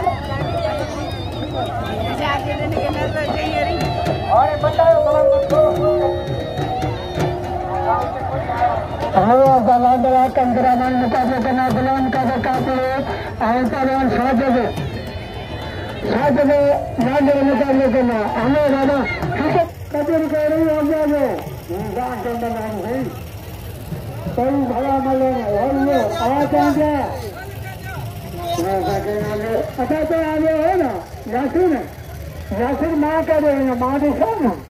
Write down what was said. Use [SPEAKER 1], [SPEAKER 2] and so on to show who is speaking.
[SPEAKER 1] कंकरामान मुकाबले करना बुलंद का काफिले आउटरवन 7 जगह मुकाबले करना हमें दादा कबूल करो आगे इंसान के नाम है कोई भला मले और लो आवाज आ गया अच्छा तो आगे है ना यासिर माँ का देंगे माँ के साथ